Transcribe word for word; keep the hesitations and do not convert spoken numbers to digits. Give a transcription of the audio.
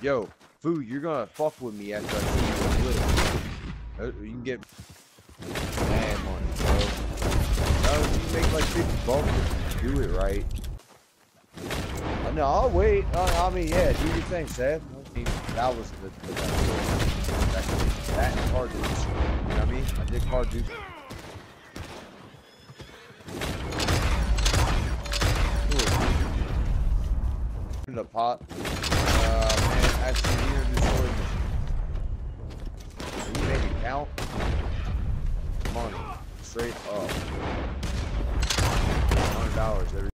Yo, food, you're gonna fuck with me after I see you with. Uh, you can get mad money, bro. No, you make like fifty bucks if you do it right. Uh, no, I'll wait. Uh, I mean, yeah, do your thing, Seth. I mean, that was the, the best one. That, that and car dudes. You know what I mean? I did car dudes. The pot. Uh, man, actually, we're gonna do storage machine. Can you make it count? Money. Straight up. one hundred dollars every